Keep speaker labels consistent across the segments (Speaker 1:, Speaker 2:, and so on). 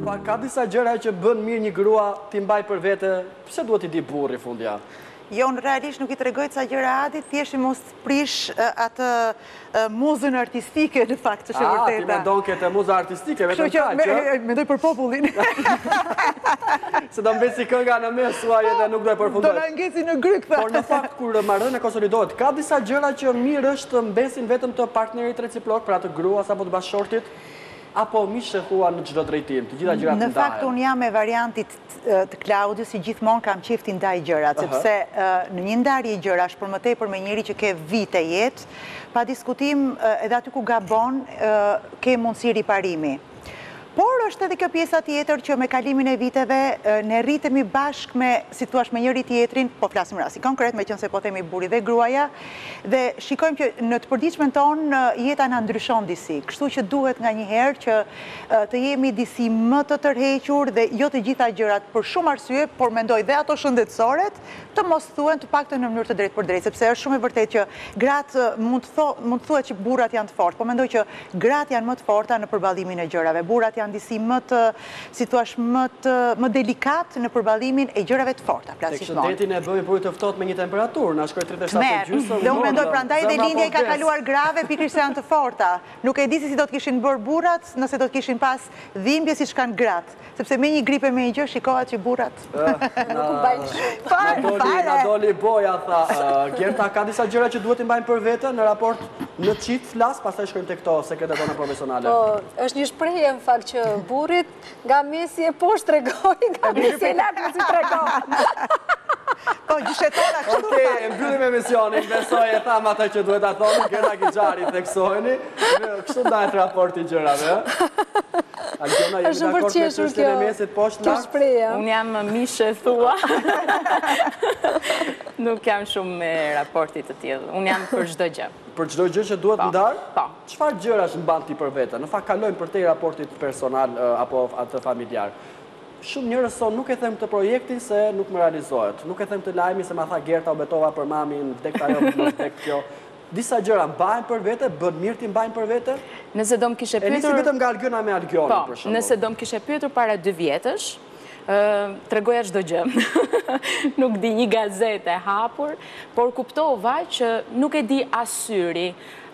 Speaker 1: ka disa gjëra që bën mirë një grua t'i mbaj për vete, pse duhet t'i di burri fundja?
Speaker 2: Jo, në realisht nuk I tregoj ca gjëra Adit, thjesht I mos prish atë muzën artistike në fakt, që është vërteta.
Speaker 1: Ti mendon këtë muzë artistike, vetëm kaq, ë?
Speaker 2: Mendoj për popullin.
Speaker 1: Se do mbesi kënga në mes suaj edhe nuk do e përfundoj.
Speaker 2: Do na ngeci në gryk, tha.
Speaker 1: Por në fakt kur marrëdhënia e konsolidohet, ka disa gjëra që mirë është mbesin vetëm të partnerit reciprok, pra të gruas apo të bashkëshortit, apo mishë thua në çdo drejtim, të gjitha gjërat ndahen.
Speaker 2: Në fakt unë jam e variantit të Klaudius, si gjithmonë kam qejf t'i ndaj gjërat, sepse në një ndarje gjërash për më tepër me njëri që ke vite jetë, pa diskutim edhe aty ku gabon ke mundësi riparimi. Por është edhe kjo pjesa tjetër që me kalimin e viteve ne rritemi bashk me, si thua, me njëri tjetrin, po flasim rasti konkret, me qenë se po themi burri dhe gruaja, dhe shikojmë që në të përditshmën tonë jeta na ndryshon disi. Kështu që duhet nga një herë që të jemi disi më të tërhequr dhe jo të gjitha gjërat për shumë arsye, por mendoj dhe ato shëndetësoret të mos thuhen të paktën në mënyrë të drejtë për drejtë, sepse është shumë e vërtetë që gratë mund të thuhet që burrat janë të fortë, po mendoj që gratë janë më të forta në përballimin e gjërave. Burrat janë disi më të, si thua, më delikat në përballimin e gjërave të forta.
Speaker 1: Tek shëndetin e bëjmë burrit të ftohtë me një temperaturë, na shkoi 37.5.
Speaker 2: Dhe unë mendoj prandaj dhe lindja I ka kaluar grave pikërisht se janë të forta. Nuk e di se si do të kishin bërë burrat nëse do të kishin pas dhimbje siç kanë gratë, sepse me një gripe me një gjë shikohet që burrat
Speaker 3: nuk mbajnë shumë.
Speaker 1: Na doli boja, tha. Gerta, ka disa gjëra që duhet I mbajnë për vete në raport në çift flas, pastaj shkojmë tek këto sekretet tona profesionale.
Speaker 3: Po, është një shprehje në fakt që burrit nga mesi e poshtë tregoj, nga mesi e lartë si tregon.
Speaker 2: Po, gjyshetona kështu.
Speaker 1: Okej, mbyllim emisionin, besoj e tham ata që duhet ta thonë, Gerta Kixhari, theksojeni. Kështu ndahet raporti gjërave, ë? Algjona, jemi dakord me çështjen e mesit poshtë lart.
Speaker 4: Unë jam mishe thua. Nuk jam shumë me raportit të tillë. Unë jam për çdo gjë.
Speaker 1: Për çdo gjë që duhet ndar?
Speaker 4: Po.
Speaker 1: Çfarë gjërash mban ti për vete? Në fakt kalojmë për te raportit personal apo atë familjar. Shumë njerëz son nuk e them të projektin se nuk më realizohet. Nuk e them të lajmi se ma tha Gerta u betova për mamin, vdek ajo, vdek kjo. Disa gjëra mbajnë për vete, bën mirë ti mbajnë për vete?
Speaker 4: Nëse do më kishe pyetur...
Speaker 1: E nisi vetëm nga Algjona me Algjonin, për shembull.
Speaker 4: Nëse do më kishe pyetur para 2 vjetësh, tregoja çdo gjë. Nuk di një gazetë e hapur, por kuptova që nuk e di asyri,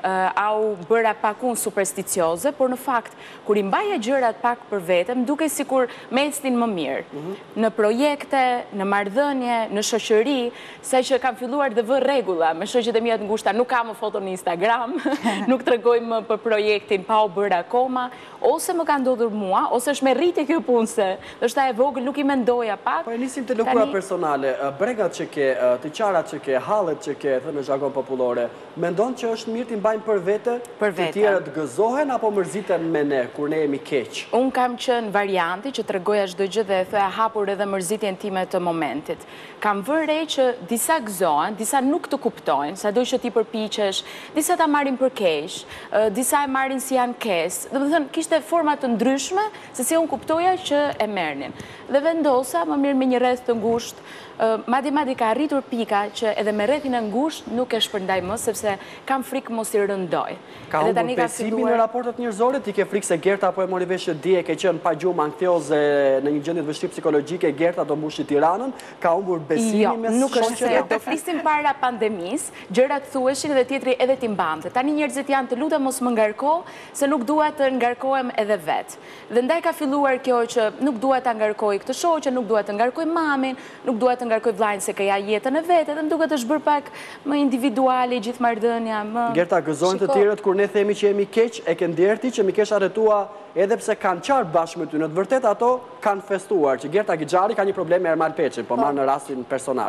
Speaker 4: au bëra pak unë supersticioze, por në fakt, kur I mbaja gjërat pak për vetëm, duke sikur me ecnin më mirë. Në projekte, në marrëdhënie, në shoqëri, sa që kam filluar dhe vë rregulla me shoqjet e mia të ngushta, nuk kam më foto në Instagram, nuk tregoj më për projektin pa u bërë akoma, ose më ka ndodhur mua, ose është me rritje kjo punë se është e vogël, nuk I mendoja pak.
Speaker 1: Po e nisim të lëkura personale, bregat që ke, të qarat që ke, hallet që ke, thënë në jargon popullore, mendon që është mirë ti mbajmë për vete, të tjerët gëzohen apo mërziten me ne, kur ne jemi keq?
Speaker 4: Unë kam qenë varianti që tregoja çdo gjë dhe e thoja hapur edhe mërzitjen time të momentit. Kam vënë re që disa gëzohen, disa nuk të kuptojnë, sado që ti përpiqesh, disa ta marrin për keq, disa e marrin si ankesë. Domethënë kishte forma të ndryshme se si unë kuptoja që e merrnin. Dhe vendosa më mirë me një rreth të ngushtë. Madje ka arritur pika që edhe me rrethin e ngushtë nuk e shpërndaj më, sepse kam frikë mos I rëndoj.
Speaker 1: Ka humbur besimin në raportet njerëzore? Ti ke frikë se Gerta apo e mori vesh që dje ke qenë pa gjumë anktioze në një gjendje të vështirë psikologjike, Gerta do mbushi Tiranën, ka humbur besimin mes shoqërave?
Speaker 4: Jo, nuk është se do flisim para pandemisë, gjërat thuheshin dhe tjetri edhe ti mbante. Tani njerëzit janë të lutem mos më ngarko, se nuk dua të ngarkohem edhe vet. Dhe ndaj ka filluar kjo që nuk dua ta ngarkoj këtë shoqe, nuk dua të ngarkoj mamin, nuk dua të ngarkoj vllajin se ka jetën e vet, edhe më duket është bërë pak më individuale gjithë marrëdhënia, më.
Speaker 1: Gerta, gëzojnë të tjerët kur ne themi që jemi keq, e ke nderti që mi kesh arretua edhe pse kanë qarë bashkë me ty. Në të vërtetë ato kanë festuar, që Gerta Kixhari ka një problem me Ermal Peçin, po marrë në rastin personal.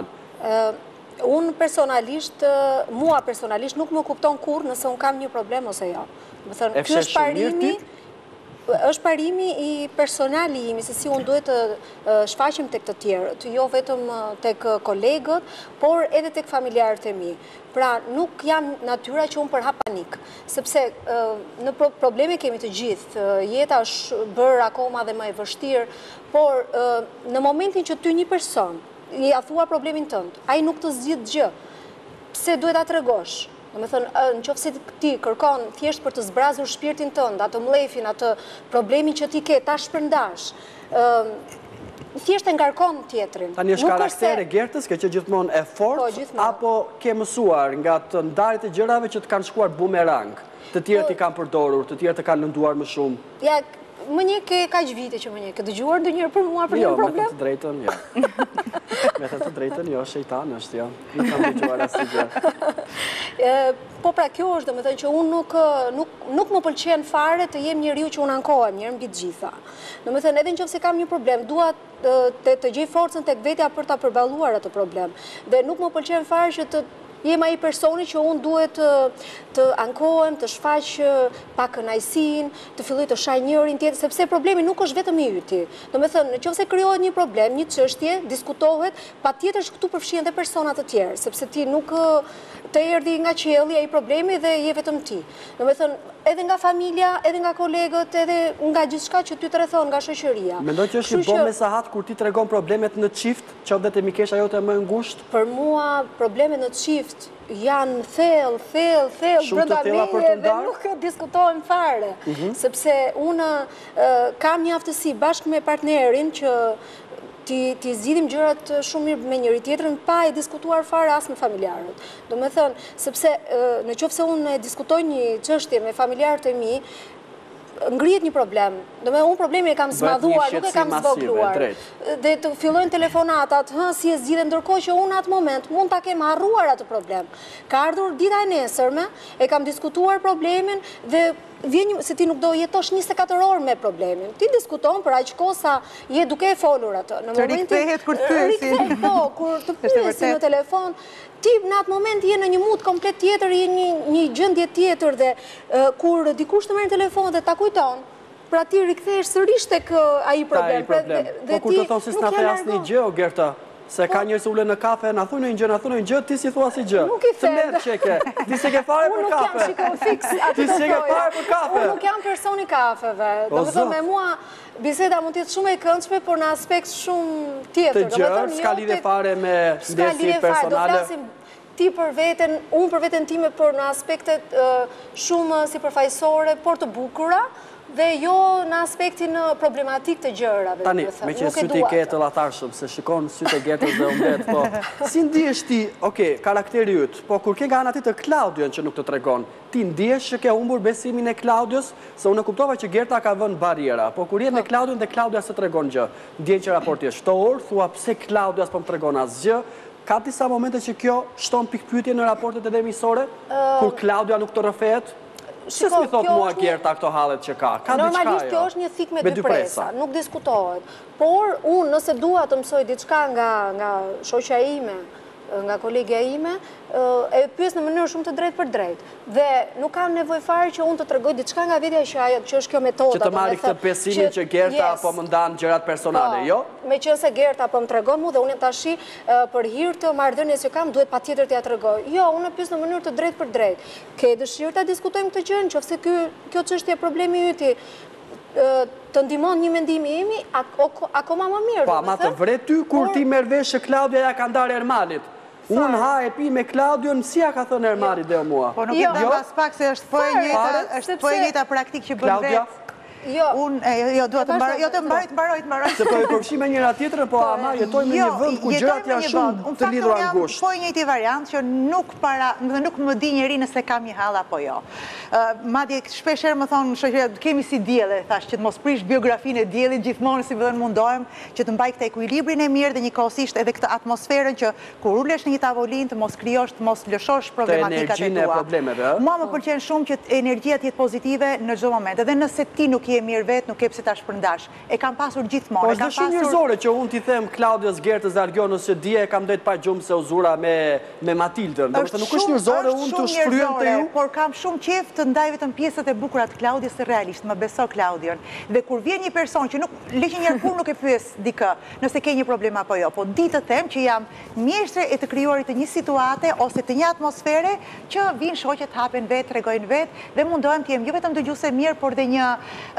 Speaker 3: Unë personalisht, mua personalisht nuk më kupton kur nëse unë kam një problem ose jo.
Speaker 1: E fshesh shumë mirë ti?
Speaker 3: Është parimi I personali imi, se si unë duhet të shfaqim tek të tjerët, jo vetëm tek kolegët, por edhe tek familjarët e mi. Pra, nuk jam natyra që unë përhap panik, sepse në probleme kemi të gjithë, jeta është bërë akoma dhe më e vështirë, por në momentin që ty një person, I a thua problemin tënd, ai nuk të zgjidh gjë, pse duhet ta tregosh? Në qoftë se ti kërkon thjesht për të zbrazur shpirtin tënd, atë mlefin, atë problemin që ti ke, ta shpërndash. thjesht e ngarkon tjetrin.
Speaker 1: Tani është karakter e Gertës, ke që gjithmonë e fort, apo ke mësuar nga të ndarjet e gjërave që të kanë shkuar bumerang, të tjerë i kanë përdorur, të tjerë të kanë lënduar më shumë?
Speaker 3: Ja, më një ke kaq vite që më një, ke dëgjuar ndonjëherë për mua për një problem?
Speaker 1: Jo, me të drejtën, jo. Me të drejtën, jo, shejtan është, jo. Nuk kam dëgjuar asnjë gjë.
Speaker 3: Po pra kjo është, domethënë që unë nuk më pëlqen fare të jem njeriu që unë ankohem njërë mbi të gjitha. Domethënë edhe nëse kam një problem, dua të gjej forcën tek vetja për ta përballuar atë problem. Dhe nuk më pëlqen fare që të jem ai personi që unë duhet të ankohem, të shfaq pak kënaqësinë, të filloj të shaj njërin tjetrin, sepse problemi nuk është vetëm i yti. Domethënë, nëse krijohet një problem, një çështje, diskutohet, patjetër që këtu përfshihen edhe persona të tjerë, sepse ti nuk të erdhi nga qielli ai problemi dhe je vetëm ti. Domethënë, edhe nga familja, edhe nga kolegët, edhe nga gjithçka që ty të rrethon, nga shoqëria.
Speaker 1: Mendoj që është një bomë sahat kur ti tregon problemet në çift, qoftë te mikesha jote më e ngushtë?
Speaker 3: Për mua problemet në çift janë thellë brenda meje dhe nuk diskutohen fare, sepse unë kam një aftësi bashkë me partnerin që ti zgjidhim gjërat shumë mirë me njëri tjetrin pa e diskutuar fare as me familjarët. Domethënë, sepse nëse unë diskutoj një çështje me familjarët e mi, ngrihet një problem. Domethënë unë problemin e kam zmadhuar, nuk e kam zvogluar. Dhe të fillojnë telefonatat, si e zgjidhe, ndërkohë që unë atë moment mund ta kem harruar atë problem. Ka ardhur dita e nesërme, e kam diskutuar problemin dhe vjen se ti nuk do jetosh 24 orë me problemin. Ti diskuton për aq kohë sa je duke e folur atë.
Speaker 2: Në momentin kur të pyesi.
Speaker 3: Po, kur të pyesi në telefon, ti në atë moment je në një mood komplet tjetër, je një gjendje tjetër dhe kur dikush të merr telefon dhe ta kujton, pra ti rikthehesh sërish tek ai problem.
Speaker 1: Po kur të thonë se s'na the asnjë gjë, Gerta, se ka njerëz që ulen në kafe, na thunë një gjë, ti si thua si gjë. Të merr çeke. Ti s'e ke fare për kafe.
Speaker 3: Unë nuk jam shikoj fiks atë.
Speaker 1: Ti s'e ke fare për kafe.
Speaker 3: Unë nuk jam personi kafeve. Domethënë me mua biseda mund të jetë shumë e këndshme, por në aspekt shumë tjetër.
Speaker 1: Të gjërë, s'ka lidhje fare me ndjesit personale.
Speaker 3: Do flasim ti për veten, unë për veten time, por në aspektet shumë sipërfaqësore, por të bukura, dhe jo në aspektin problematik të gjërave.
Speaker 1: Tani, me që sytë i ke të latarshëm, se shikon sytë e Gertës dhe umbet, po, si ndihesh ti, karakteri yt, po kur ke nga ana tjetër Klaudion që nuk të tregon, ti ndihesh që ke humbur besimin e Klaudios, se unë kuptova që Gerta ka vënë bariera, po kur je me Klaudion dhe Klaudia s'të tregon gjë, ndjen që raporti është shtor, thua pse Klaudia s'po më tregon asgjë. Ka disa momente që kjo shton pikpyetje në raportet edhe miqësore, kur Klaudia nuk të rrëfehet? Që s'mi thot mua Gerta këto hallet që ka?
Speaker 3: Normalisht kjo është një thik me dy presa, nuk diskutohet. Por unë nëse dua të mësoj diçka nga shoqja ime, nga kolegja ime, e pyes në mënyrë shumë të drejtë për drejtë. Dhe nuk kam nevojë fare që unë të tregoj diçka nga vetja që është kjo metoda.
Speaker 1: Që të marri këtë besimin që Gerta po më ndan gjërat personale, jo?
Speaker 3: Meqense Gerta po më tregon mua dhe unë tash për hir të marrëdhënies që kam duhet patjetër t'ia tregoj. Jo, unë e pyes në mënyrë të drejtë për drejtë. Ke dëshirë ta diskutojmë këtë gjë, nëse kjo çështje problemi yti të ndihmon një mendim i imi, akoma më mirë.
Speaker 1: Po, ama të vret ty kur ti merr vesh që Klaudia ja ka ndarë Ermalit. Unë ha e pi me Klaudion, si ja ka thënë Ermalit dhe mua.
Speaker 2: Po nuk e ndan pas pak se është po e njëjta praktikë që bën vetë. Jo, duhet të mbaroj.
Speaker 1: Se po e përfshi me njëra tjetrën, po ama jetojmë në një vend ku gjërat janë shumë të lidhura ngushtë.
Speaker 2: Po e njëjti variant që nuk më di njeri nëse kam një hall apo jo. Madje shpesh herë më thonë shoqëria, kemi si dielle, thash që të mos prish biografinë e diellit gjithmonë si vjen mundohem që të mbaj këtë ekuilibrin e mirë dhe njëkohësisht edhe këtë atmosferën që kur ulesh në një tavolinë të mos krijosh, të mos lëshosh problematikat e tua. Mua më pëlqen shumë që energjia të jetë pozitive në çdo moment. Edhe nëse ti nuk je mirë vetë, nuk ke pse ta shpërndash. E kam pasur gjithmonë.
Speaker 1: Po është shumë njerëzore që unë t'i them Klaudios, Gertës dhe Argjonos që dje e kam dhënë pa gjumë se u zura me Matildën. Domethënë nuk është njerëzore unë të shfryem te ju,
Speaker 2: por kam shumë qejf të ndaj vetëm pjesët e bukura të Klaudios së realisht, më beso Klaudion. Dhe kur vjen një person që nuk ligjënjëherë kur nuk e pyes dikë nëse ke një problem apo jo, po di të them që jam mjeshtre e të krijuarit të një situate ose të një atmosfere që vinë shoqet hapen vetë, tregojnë vetë dhe mundohem të jem jo vetëm dëgjuese mirë, por dhe një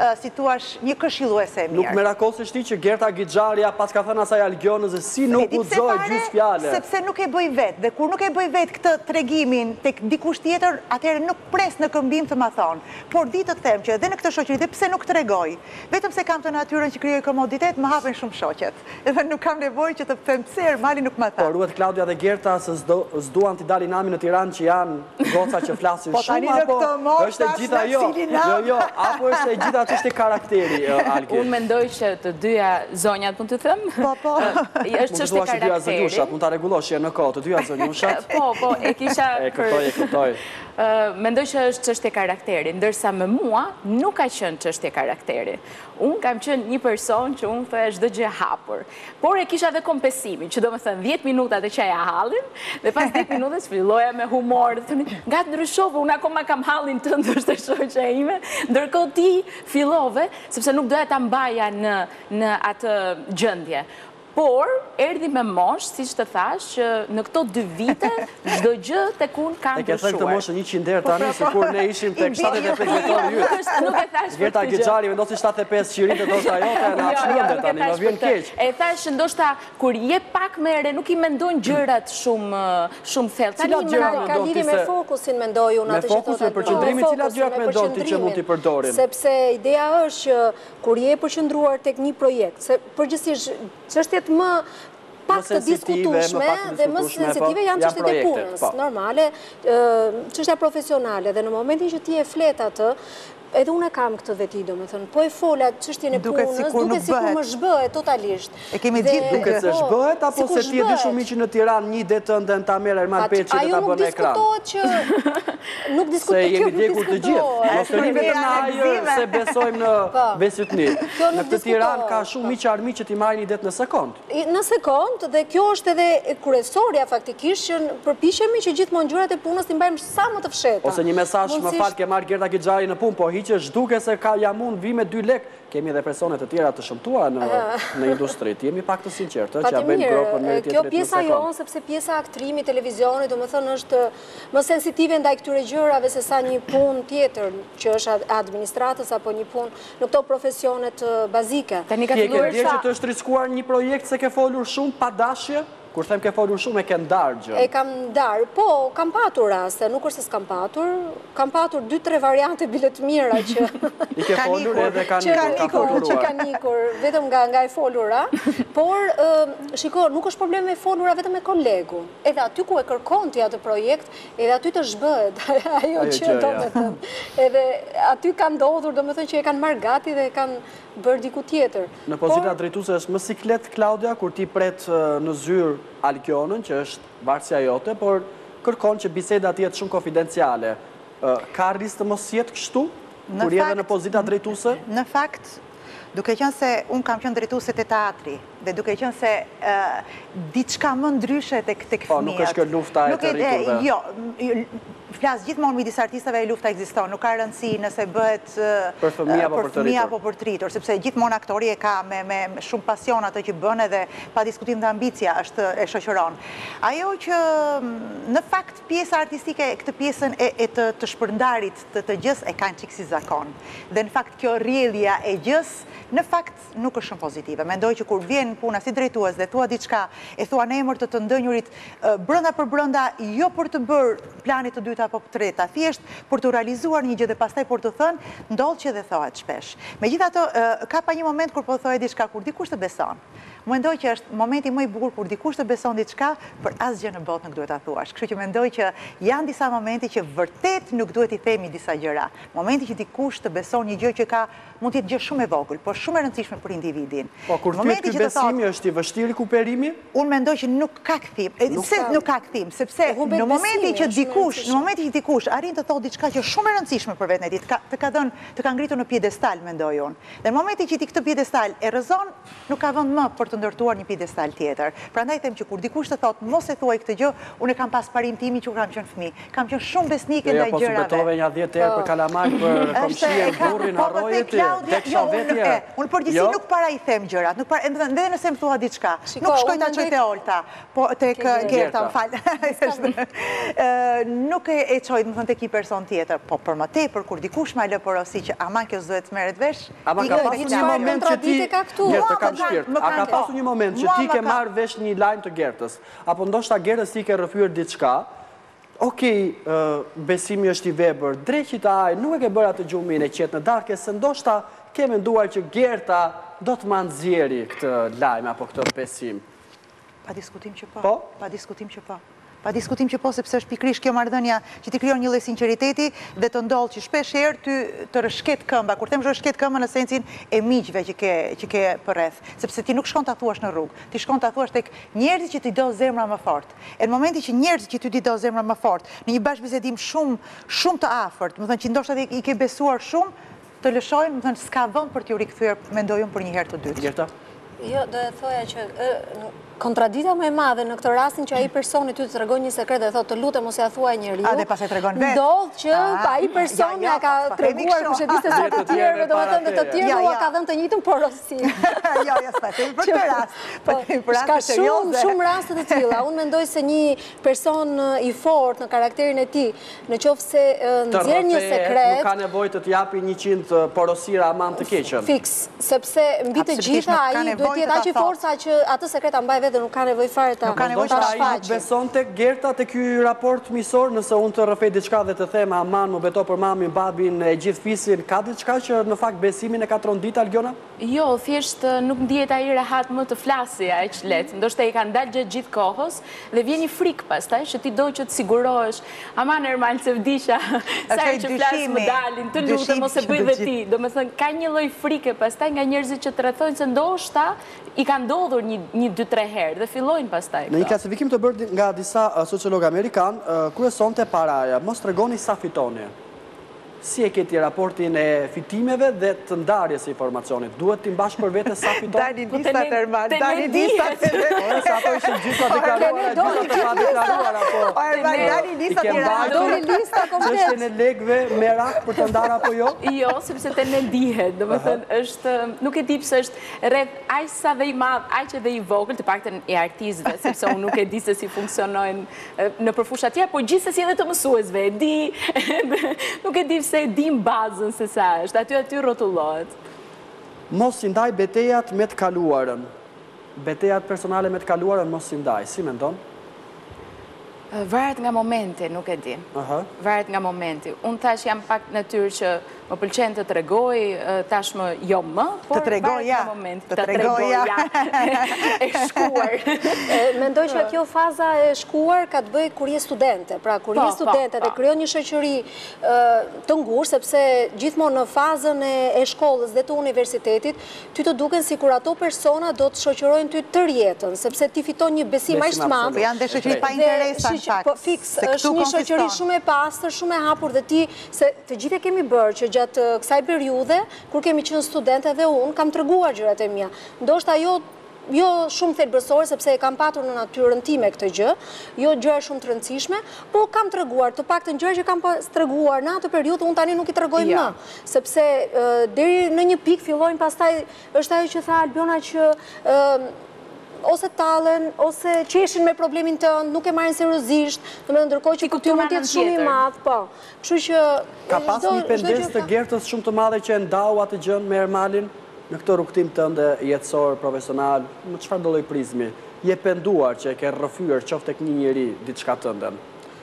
Speaker 2: si tuash, një këshilluese e mirë.
Speaker 1: Nuk merakosësh ti që Gerta Gixharia pas ka thënë asaj Algionës dhe si nuk guxoi gjysmë fjalë.
Speaker 2: Sepse nuk e bëj vetë, dhe kur nuk e bëj vetë këtë tregimin tek dikush tjetër, atëherë nuk pres në këmbim të ma thonë. Por di të them që edhe në këtë shoqëri, dhe pse nuk tregoj, vetëm se kam të natyrën që krijoj komoditet, më hapen shumë shoqet. Edhe nuk kam nevojë që të them pse Ermali nuk ma tha.
Speaker 1: Po ruhet Klaudia dhe Gerta se s'duan t'i dalin nami në Tiranë që janë goca që flasin shumë, apo është e gjitha jo, apo është e gjitha ç'është karakteri Algi.
Speaker 4: Unë mendoj që të dyja zonjat mund të them.
Speaker 2: Po.
Speaker 4: Është çështje karakteri.
Speaker 1: Mund ta rregullosh në kohë të dyja zonjushat.
Speaker 4: Po, e kisha
Speaker 1: e kuptoj.
Speaker 4: Mendoj që është çështje karakteri, ndërsa me mua nuk ka qenë çështje karakteri. Unë kam qenë një person që unë thoya çdo gjë hapur. Por e kisha edhe kompesimin, që do të thënë 10 minuta të qaja hallin, dhe pas 10 minutës filloja me humor, dhe thënë, nga të ndryshove, unë akoma kam hallin tënd, është shoqja ime, ndërkohë ti fillove, sepse nuk doja ta mbaja në atë gjendje. Por, erdi me mosh, si që të thash, që në këto 2 vite, çdo gjë tek unë ka ndryshuar.
Speaker 1: E ke thënë këtë moshë 100 herë tani, sikur ne ishim tek 75 vjetor yt.
Speaker 4: Nuk e thash për
Speaker 1: Gerta Gixhari vendosi 75 qirin të thoshte ajo, na çmendë tani, më vjen keq.
Speaker 4: E thash ndoshta kur je pak më re, nuk i mendon gjërat shumë thellë.
Speaker 1: Cilat gjëra
Speaker 3: ka lidhje me fokusin, mendoj unë atë që thotë.
Speaker 1: Me fokusin, përqendrimin, cilat gjëra mendon ti që mund t'i përdorim?
Speaker 3: Sepse ideja është që kur je përqendruar tek një projekt, se përgjithsisht çështjet më pak të diskutueshme dhe më sensitive janë çështjet e punës, normale, çështja profesionale, dhe në momentin që ti e flet atë, edhe unë e kam këtë veti, domethënë, po e fola çështjen e punës, duket sikur më zhbëhet totalisht.
Speaker 2: E kemi gjithë
Speaker 1: duket se zhbëhet, apo se ti e di shumë që në Tiranë një det ëndën ta merr Erman Peçi dhe ta bën ekran.
Speaker 3: Nuk diskutohet që
Speaker 1: se jemi djegur të gjithë. Mos të vetëm në ajër se besojmë në besitni. Në këtë Tiranë ka shumë miq armiq që ti marrin një det në sekond.
Speaker 3: Në sekond, dhe kjo është edhe kryesorja faktikisht që përpiqemi që gjithmonë gjërat e punës t'i mbajmë sa më të fshehta.
Speaker 1: Ose një mesazh më fal ke marr Gerta Gixhari në punë, po hiqe zhduke se ka jam unë vi me 2 lek. Kemi edhe persone të tjera të shëmtuara në industri. Jemi pak të sinqertë që ja bëjmë gropën me tjetrin.
Speaker 3: Kjo pjesa jonë, sepse pjesa aktrimi, televizioni, domethënë është më sensitive ndaj këtyre gjërave se sa një punë tjetër, që është administratës apo një punë në këto profesionet bazike.
Speaker 1: Ti e ke ndjerë që të është riskuar një projekt se ke folur shumë pa dashje? Kur them ke folur shumë, e ke ndarë gjë?
Speaker 3: E kam ndarë, po, kam patur raste, nuk është se s'kam patur 2-3 variante bilet mira që...
Speaker 1: I ke folur edhe
Speaker 3: që ka nikur, vetëm nga e folura, por, shiko, nuk është problem me folura vetëm me kolegu. Edhe aty ku e kërkon ti atë projekt, edhe aty të zhbëhet, ajo që do me thëmë. Edhe aty kanë ndodhur, do me thëmë që e kanë marrë gati dhe e kanë bërë diku tjetër.
Speaker 1: Në pozita drejtuese është më siklet, Klaudia, kur ti pret në zyrë Alkionën, që është varësia jote, por kërkon që bisedat jetë shumë konfidenciale. Ka risë të mos jetë kështu, kur jetë në pozita drejtuese?
Speaker 2: Në fakt, duke qenë se unë kam qenë drejtuese të teatri, dhe duke qenë se diçka më ndryshe tek fëmijët.
Speaker 1: Po, nuk është kjo lufta e të rriturve.
Speaker 2: Jo, flasë gjithmonë midis artistëve e lufta ekziston, nuk ka rëndësi nëse bëhet
Speaker 1: për fëmijë
Speaker 2: apo për të rritur, sepse gjithmonë aktori e ka me shumë pasion ato që bën, edhe pa diskutim dhe ambicia është e shoqëron. Ajo që në fakt pjesa artistike, këtë pjesën e të shpërndarit të gjës e kanë çik si zakon. Dhe në fakt kjo rrjedhja e gjës në fakt nuk është shumë pozitive. Mendoj që kur vjen puna si drejtues dhe thua diçka, e thua në emër të ndënjurit brenda për brenda, jo për të bërë planit të dyta apo të treta, thjesht për të realizuar një gjë dhe pastaj për të thënë, ndodh që dhe thohet shpesh. Megjithatë, ka pa një moment kur po thohet diçka kur dikush të beson. Mendoj që është momenti më i bukur kur dikush të beson diçka, për asgjë në botë nuk duhet ta thuash. Kështu që mendoj që janë disa momente që vërtet nuk duhet i themi disa gjëra. Momenti që dikush të beson një gjë që mund të jetë gjë shumë e vogël, por shumë e rëndësishme për individin.
Speaker 1: Po kur thuhet ky besimi është i vështirë rikuperimi?
Speaker 2: Unë mendoj që nuk ka kthim. Pse nuk ka kthim? Sepse në momentin që dikush arrin të thotë diçka që është shumë e rëndësishme për veten e tij, të ka ngritur në piedestal, mendoj unë. Dhe në momentin që ti këtë piedestal e rrezon, nuk ka vend më për të të ndërtuar një piedestal tjetër. Prandaj them që kur dikush të thotë mos e thuaj këtë gjë, unë kam pas parim timi që kam qenë fëmijë. Kam qenë shumë besnike ndaj gjërave.
Speaker 1: Po betove një 10 herë për kalamar, për komshien, burrin, harrojet, teksha vetje.
Speaker 2: Unë përgjithësi nuk para i them gjërat, edhe nëse më thua diçka, nuk shkoj ta çoj te Olta, po tek Gerta, më fal. Nuk e çoj, më thënë, tek një person tjetër, po për më tepër kur dikush më lë porosi që aman kjo s'duhet merret vesh.
Speaker 1: Ama ka pasur një moment që ti a ka pasur një moment që ti ke marrë vesh një lajm të Gertës, apo ndoshta Gertës ti ke rrëfyer diçka. Okej, besimi është i vepër, dreqit aj, nuk e ke bërë atë gjumin e qetë në darke, se ndoshta ke menduar që Gerta do të ma nxjerrë këtë lajm apo këtë besim.
Speaker 2: Pa diskutim që po.
Speaker 1: Po?
Speaker 2: Pa diskutim që po. Pa diskutim që po, sepse është pikrisht kjo marrëdhënia që ti krijon një lloj sinqeriteti dhe të ndodh që shpesh herë ty të rëshket këmba. Kur them rëshket këmba në sensin e miqve që ke përreth, sepse ti nuk shkon ta thuash në rrugë, ti shkon ta thuash tek njerëzit që ti do zemra më fort. E në momentin që njerëzit që ti do zemra më fort, në një bashkëbisedim shumë të afërt, më thënë që ndoshta i ke besuar shumë, të lëshojnë, më thënë s'ka vend për t'ju rikthyer, mendoj unë, për një herë të dytë.
Speaker 1: Gerta?
Speaker 3: Jo, do e thoja që kontradita më e madhe në këtë rastin që ai personi ty të tregon një sekret dhe thotë të lutem mos ia thuaj njeriu.
Speaker 2: A dhe pas e tregon vetë.
Speaker 3: Ndodh që ai person ja ka treguar kush e di se sa të tjerëve, domethënë të tjerë u ka dhënë të njëjtën porosi.
Speaker 2: Jo, s'ka për këtë rast. Për raste serioze.
Speaker 3: Shumë raste të tilla. Unë mendoj se një person i fortë në karakterin e tij, nëse nxjerr një sekret,
Speaker 1: nuk ka nevojë të japi 100 porosira aman të keqen.
Speaker 3: Fiks, sepse mbi të gjitha ai duhet të jetë aq i fortë sa që atë sekret ta mbaj dhe nuk ka nevojë fare ta
Speaker 1: shfaqë. Ai nuk beson tek Gerta te ky raport miqësor, nëse unë të rrëfej diçka dhe të them aman më beto për mamin, babin, e gjithë fisin, ka diçka që në fakt besimin e ka trondit Algjona?
Speaker 4: Jo, thjesht nuk ndihet ai rehat më të flasë aq lehtë. Ndoshta i kanë dalë gjatë gjithë kohës dhe vjen një frikë pastaj që ti do që të sigurohesh. Aman Ermal se vdisha, sa që flas më dalin, të lutem mos e bëj dhe ti. Domethënë ka një lloj frike pastaj nga njerëzit që të rrethojnë se ndoshta i ka ndodhur një 2-3 herë dhe fillojnë pastaj.
Speaker 1: Në një klasifikim të bërë nga disa sociologë amerikan, kryesonte paraja, mos tregoni sa fitoni. Si e keti raportin e fitimeve dhe të ndarjes e informacionit? Duhet t'i mbash për vete sa fiton?
Speaker 2: Dani listat, Ermal, dani listat.
Speaker 1: Ore, sa ato ishin gjitha deklaruara, gjitha të pa deklaruara, po.
Speaker 2: Ermal, dani listat i
Speaker 3: doni lista komplet.
Speaker 1: Çështjen e legëve merak për të ndarë apo jo?
Speaker 4: Jo, sepse te ne dihet, domethënë është, nuk e di pse është rreth aq sa dhe i madh, aq edhe i vogël, të paktën e artistëve, sepse unë nuk e di se si funksionojnë në përfusha tjera, por gjithsesi edhe të mësuesve e di, nuk e di se e dim bazën se sa është, aty rrotullohet.
Speaker 1: Mos i ndaj betejat me të kaluarën. Betejat personale me të kaluarën mos i ndaj. Si mendon?
Speaker 4: Varet nga momenti, nuk e di. Varet nga momenti. Unë tash jam pak natyrë që më pëlqen të tregoj, tashmë jo më, por varet nga momenti. Të tregoj, ja. E shkuar.
Speaker 3: Mendoj që kjo faza e shkuar ka të bëjë kur je studente. Pra, kur je studente dhe krijon një shoqëri të ngurë, sepse gjithmonë në fazën e shkollës dhe të universitetit, ty të duken sikur ato persona do të shoqërojnë ty tër jetën, sepse ti fiton një besim aq të madh.
Speaker 2: Janë dhe shoqëri pa interesa.
Speaker 3: Po fiks, është një shoqëri shumë e pastër, shumë e hapur dhe ti, se të gjithë e kemi bërë që gjatë kësaj periudhe, kur kemi qenë studente dhe unë, kam treguar gjërat e mia. Ndoshta jo shumë thelbësore, sepse e kam patur në natyrën time këtë gjë, jo gjëra shumë të rëndësishme, por kam treguar, të paktën gjëra që kam treguar në atë periudhë, unë tani nuk i tregoj më, sepse deri në një pikë fillojnë pastaj është ajo që tha Albiona që ose tallen, ose qeshin me problemin tënd, nuk e marrin seriozisht, ndërkohë që ty mund të jetë shumë i madh, po. Kështu që
Speaker 1: ka pas një pendencë të Gertës shumë të madhe që e ndau atë gjën me Ermalin në këtë rrugtim tënde jetësor, profesional, në çfarë do lloj prizmi? Je penduar që e ke rrëfyer qoftë tek një njeri diçka tënden?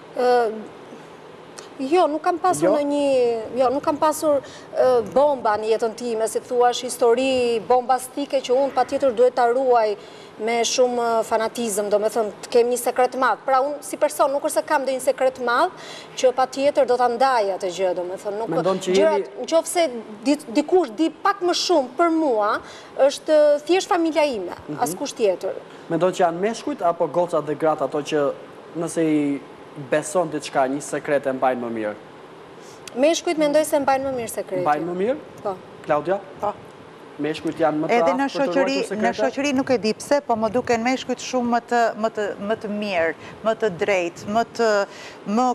Speaker 3: Jo, nuk kam pasur nuk kam pasur bomba në jetën time, si thuash histori bombastike që unë patjetër duhet ta ruaj me shumë fanatizëm, do me thënë, të kem një sekret madh. Pra, unë si person, nuk është se kam dhe një sekret madh, që patjetër do ta ndaj atë gjë, do me thënë. Në qoftë se dikush di pak më shumë për mua, është thjesht familja ime, askush tjetër.
Speaker 1: Mendon që janë meshkujt apo gocat dhe gratë ato që nëse i beson diçka, një sekret e mbajnë më mirë?
Speaker 3: Meshkujt mendoj se mbajnë më mirë sekretin.
Speaker 1: Mbajnë më mirë?
Speaker 3: Po.
Speaker 1: Klaudia?
Speaker 2: Po.
Speaker 1: meshkujt janë më të
Speaker 2: Edhe
Speaker 1: aftë për të ruajtur sekrete?
Speaker 2: në shoqëri nuk e di pse, po më duken meshkujt shumë më të mirë, më të drejtë, më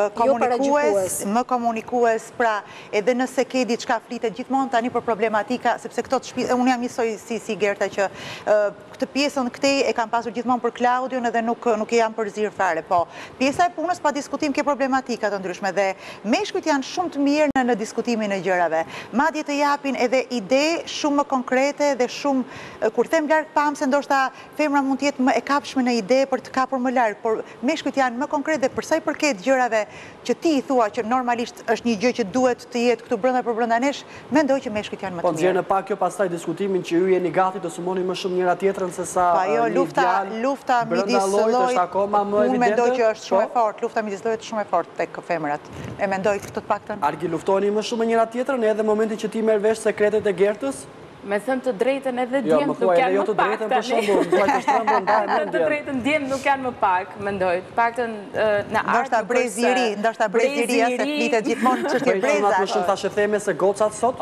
Speaker 2: komunikues, pra edhe nëse ke diçka flitet gjithmonë tani për problematika, sepse këto të shtëpi, unë jam njësoj si Gerta që këtë pjesën këtej e kam pasur gjithmonë për Klaudion edhe nuk e jam përzirë fare, po pjesa e punës pa diskutim ke problematika të ndryshme dhe meshkujt janë shumë të mirë në diskutimin e gjërave. Madje të japin edhe ide shumë më konkrete dhe shumë, kur them larg pamse, ndoshta femra mund të jetë më e kapshme në ide për të kapur më larg, por meshkujt janë më konkret dhe për sa i përket gjërave që ti i thua që normalisht është një gjë që duhet të jetë këtu brenda për brenda nesh, mendoj që meshkujt janë më të mirë.
Speaker 1: Po nxjerrë në pak kjo pastaj diskutimin që ju jeni gati të sumoni më shumë njëra tjetrën se sa
Speaker 2: lufta midis llojit është akoma më evidente. Unë mendoj që është shumë e fortë, lufta midis llojit është shumë e fortë tek femrat. E mendoj këtë të paktën.
Speaker 1: Argi luftoni më shumë njëra tjetrën edhe në momentin që ti merr vesh sekretet e Gertës?
Speaker 4: Me thënë të drejtën edhe djemë nuk janë më pak tani. Me të drejtën djemë nuk janë më pak, mendoj. Paktën në artë
Speaker 2: ndoshta breziria se flitet gjithmonë çështje breza.
Speaker 1: Po shumë thashë theme se gocat sot?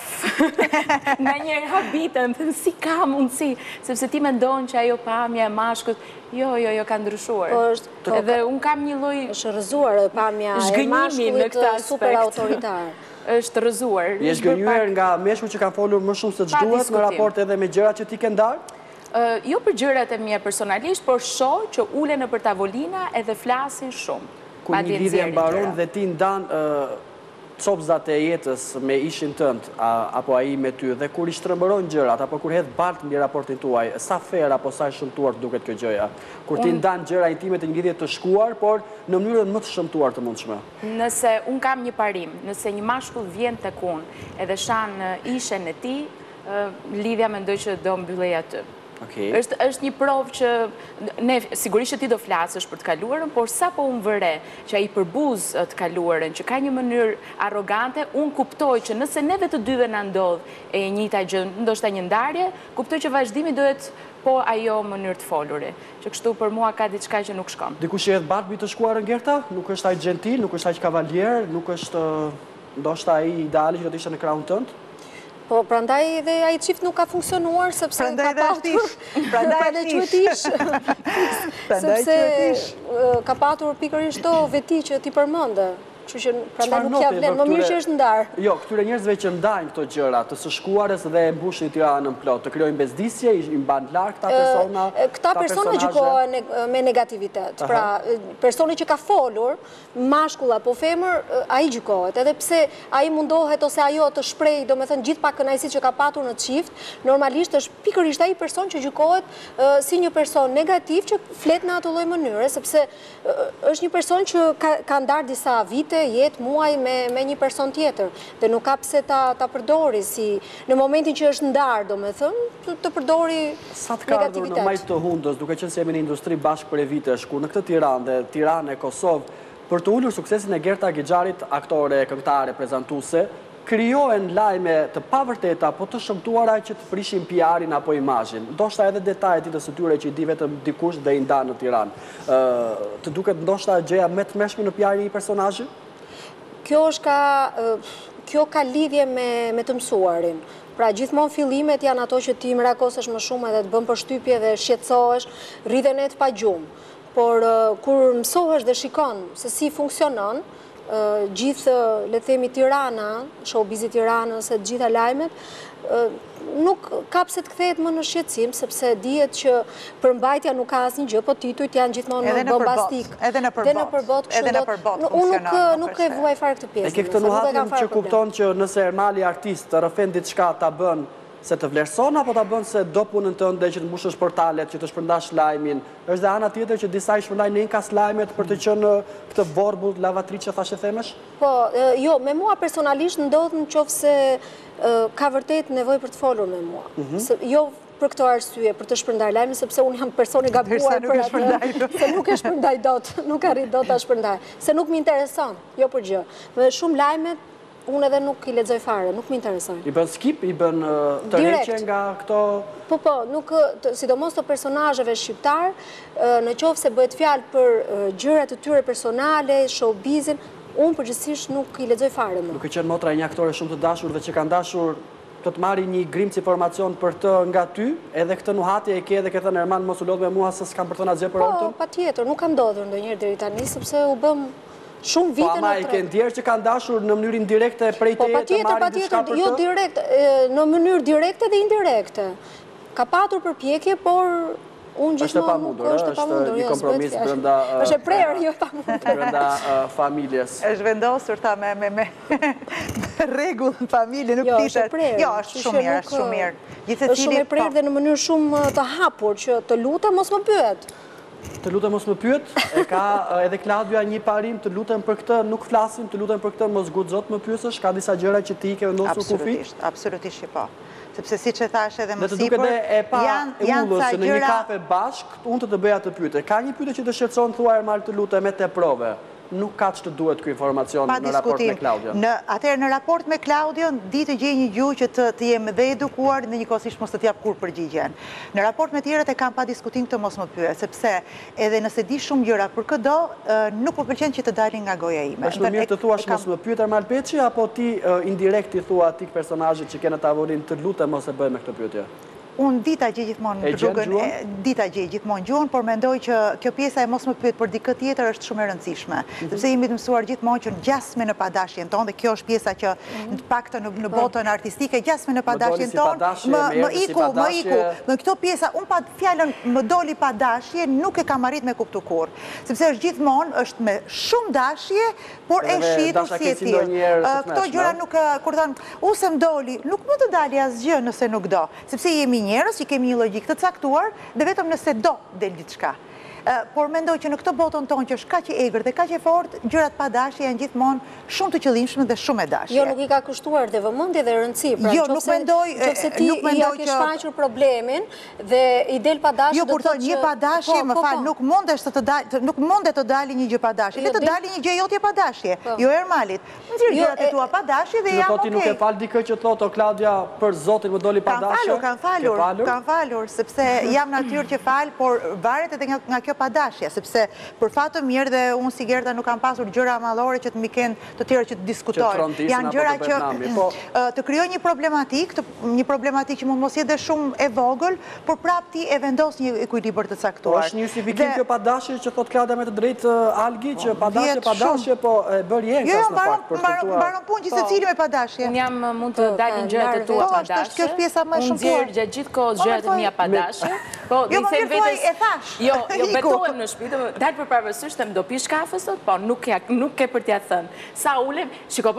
Speaker 4: Nga njerë habitën, thënë si ka mundësi, sepse ti mendon që ajo pamja e mashkut, jo, ka ndryshuar. Edhe unë kam një lloj
Speaker 3: është rrëzuar pamja e mashkullit super autoritar.
Speaker 4: Është rrëzuar.
Speaker 1: Je zgënjur nga meshkujt që kanë folur më shumë se ç'duhet në raport edhe me gjërat që ti ke ndarë?
Speaker 4: Jo për gjërat e mia personalisht, por shoh që ulen nëpër tavolina edhe flasin shumë.
Speaker 1: Kur një lidhje mbaron dhe ti ndan copzat e jetës me ishin tënd apo ai me ty dhe kur i shtrembërojnë gjërat apo kur hedh balt mbi raportin tuaj, sa fair apo sa e shëmtuar duket kjo gjëja? Kur ti ndan gjëra intime të një lidhje të shkuar, por në mënyrën më të shëmtuar të mundshme.
Speaker 4: Nëse un kam një parim, nëse një mashkull vjen tek unë edhe shan ishen e tij, lidhja mendoj që do mbyllej aty. Është një provë që ne sigurisht që ti do flasësh për të kaluarën, por sa po unë vëre që ai përbuz të kaluarën, që ka një mënyrë arrogante, unë kuptoj që nëse neve të dyve na ndodh e njëjta gjë, ndoshta një ndarje, kuptoj që vazhdimi duhet po ajo mënyrë të foluri. Që kështu për mua ka diçka që nuk shkon.
Speaker 1: Dikush e hedh bart mbi të shkuarën Gerta? Nuk është ai gentil, nuk është aq kavalier, nuk është ndoshta ai ideali që do të ishte në krahun tënd?
Speaker 3: Po, prandaj dhe ai çift nuk ka funksionuar, sepse ka patur... Prandaj quhet ish. Sepse ka patur pikërisht to veti që ti përmende. Kështu që prandaj nuk ja vlen, më mirë që është ndarë.
Speaker 1: Jo, këtyre njerëzve që ndajnë këto gjëra, të së shkuarës dhe e mbushin Tiranën plot, të krijojnë bezdisje, i mban larg këta persona.
Speaker 3: Këta persona gjykohen me negativitet. Pra, personi që ka folur, mashkull apo femër, ai gjykohet. Edhe pse ai mundohet ose ajo të shprehë, domethënë gjithë pa kënaqësitë që ka patur në çift, normalisht është pikërisht ai person që gjykohet si një person negativ që flet në atë lloj mënyre, sepse është një person që ka ndarë disa vite, jetë muaj me një person tjetër dhe nuk ka pse ta përdori si në momentin që është ndarë, domethënë të përdori negativitet.
Speaker 1: Sa të ka ardhur në majtë të hundës, duke qenë se jemi në industri bashkë për e vitesh, kur në këtë Tiranë dhe Tiranë e Kosovë, për të ulur suksesin e Gerta Gexharit, aktore, këngëtare, prezantuese, krijohen lajme të pavërteta, po të shëmtuara që të prishin PR-in apo imazhin. Ndoshta edhe detajet e së tyre që i di vetëm dikush dhe i ndan në Tiranë. Të duket ndoshta gjëja më të mëshme në PR-in e një personazhi?
Speaker 3: Kjo ka lidhje me të mësuarin. Pra, gjithmonë fillimet janë ato që ti mirakosesh më shumë edhe të bën përshtypje dhe shqetësohesh, rrithen e të pa gjumë. Por kur mësohesh dhe shikon se si funksionon, gjithë, le të themi, Tirana, showbizi Tiranës e gjitha lajmet, nuk ka pse të kthehet më në shqetësim, sepse dihet që përmbajtja nuk ka asnjë gjë, po titujt janë gjithmonë bombastik.
Speaker 2: Edhe në përbot funksionon.
Speaker 3: Unë nuk e vuaj fare këtë pjesë.
Speaker 1: E ke këtë nuhatin që kupton që nëse Ermali artist të rëfen diçka ta bën se të vlerëson, apo ta bën se do punën tënde që të mbushësh portalet, që të shpërndash lajmin. Është dhe ana tjetër që disa i shpërndajnë në inkas lajmet për të qenë këtë vorbull lavatri që thashë themesh?
Speaker 3: Po, jo, me mua personalisht ndodh në qoftë se ka vërtet nevojë për të folur me mua. Jo për këto arsye, për të shpërndar lajmin, sepse unë jam personi gabuar për atë, se nuk e shpërndaj dot, nuk arrit dot ta shpërndaj, se nuk më intereson, jo për gjë. Me shumë lajmet unë edhe nuk i lexoj fare, nuk më intereson.
Speaker 1: I bën skip, i bën tërheqje nga këto...
Speaker 3: Po, nuk, sidomos të personazheve shqiptar, në qoftë se bëhet fjalë për gjërat të tyre personale, showbizin, unë përgjithsisht nuk i lexoj fare më.
Speaker 1: Duke qenë motra e një aktore shumë të dashur dhe që kanë dashur të marri një grimc informacion për të nga ty, edhe këtë nuhati e ke edhe ke thënë Erman mos u lodh me mua se s'kam për të na gjë për ortën?
Speaker 3: Po, patjetër, nuk ka ndodhur ndonjëherë deri tani sepse u bëm shumë vite
Speaker 1: në treg. Po ama e ke ndjerë që kanë dashur në mënyrë indirekte prej teje të marrin diçka për të?
Speaker 3: Jo direkt, në mënyrë direkte dhe indirekte. Ka patur përpjekje, por unë gjithmonë
Speaker 1: është e pamundur, është një kompromis brenda
Speaker 3: është e prerë, jo pamundur.
Speaker 1: Brenda familjes.
Speaker 2: Është vendosur ta me rregull në familje, nuk tishet. Jo, është shumë mirë, është shumë mirë.
Speaker 3: Është shumë e prerë dhe në mënyrë shumë të hapur që të lutem mos më pyet.
Speaker 1: Të lutem mos më pyet, e ka edhe Klaudia një parim, të lutem për këtë nuk flasim, të lutem për këtë mos guxo të më pyesësh, ka disa gjëra që ti ke vendosur kufi?
Speaker 2: Absolutisht që po. Sepse si që thash edhe më
Speaker 1: sipër,
Speaker 2: janë ca
Speaker 1: gjëra... e pa e ullës në një kafe bashk, unë të bëja të pyete. Ka një pyetje që të shqetëson, thua Ermal, të lutem me te prove. Nuk ka që të duhet kjo informacion në raport me Klaudion.
Speaker 2: Atëherë në raport me Klaudion, di të gjej një gjuhë që të jem dhe edukuar dhe njëkohësisht mos të t'jap kur përgjigjen. Në raport me tjerët e kam pa diskutim këtë mos më pyet, sepse edhe nëse di shumë gjëra për këdo, nuk më pëlqen që të dalin nga goja ime.
Speaker 1: Është më mirë të thuash mos më pyet Ermal Peçi, apo ti indirekt i thua atik personazhit që ke në tavolinë të lutem mos e bëj me këtë pyetje?
Speaker 2: Unë dita gjej gjithmonë rrugën, dita gjej gjithmonë gjuhën, por mendoj që kjo pjesa e mos më pyet për dikë tjetër është shumë e rëndësishme. Sepse jemi të mësuar gjithmonë që ngjasme në padashjen tonë, dhe kjo është pjesa që në paktën në botën artistike, ngjasme në padashjen tonë, më iku. Në këto pjesa, unë pa fjalën më doli padashje, nuk e kam arrit me kuptu kurrë. Sepse është gjithmonë, është me shumë dashje, por e shitur si e tillë. Këto gjëra nuk, kur thonë, u se m'doli, nuk mund të dali asgjë nëse nuk do. Sepse jemi njerëz që kemi një logjik të caktuar dhe vetëm nëse do del diçka. Por mendoj që në këtë botën tonë që është kaq e egër dhe kaq e fortë, gjërat pa dashje janë gjithmonë shumë të qëllimshme dhe shumë e dashje.
Speaker 3: Jo, nuk i ka kushtuar dhe vëmendje dhe rëndësi.
Speaker 2: Jo, nuk mendoj
Speaker 3: që ti ja ke shfaqur problemin dhe i del pa dashje.
Speaker 2: Jo, kur thonë një pa dashje, më fal, nuk mundet të dalë një gjë pa dashje. Le të dalë një gjë jotje pa dashje. Jo Ermalit. Nxjerr gjërat e tua pa dashje dhe jam okay.
Speaker 1: Ti nuk e fal dikë që thotë Klaudia për zotin më doli pa dashje.
Speaker 2: Kam falur, sepse jam natyrë që fal, por varet edhe nga kjo padashje, sepse për fatë të mirë dhe unë si Gerda nuk kam pasur gjëra mallore që të mi kenë të tjera që të diskutojnë. Janë gjëra që të krijoj një problematik që mund mos jetë shumë e vogël, por prap ti e vendos një ekuilibër të caktuar.
Speaker 1: Është një justifikim kjo padashje që thot Klaudia me të drejtë Algi, që padashje po e bëri Enkas në fakt për të tuar.
Speaker 2: Mbaron punë që secili me padashje.
Speaker 4: Unë jam mund të dalin gjërat e tua padashje.
Speaker 2: Kjo është pjesa më e shumtuar.
Speaker 4: Unë nxjerr gjatë gjithë kohës gjërat e mia padashje. Po,
Speaker 2: jo, më mirë e thash.
Speaker 4: Jo, betohem në shtëpi, dalë për parëvësysh të më do pish kafe sot, po nuk ke për t'ja thënë. Sa ulem, shiko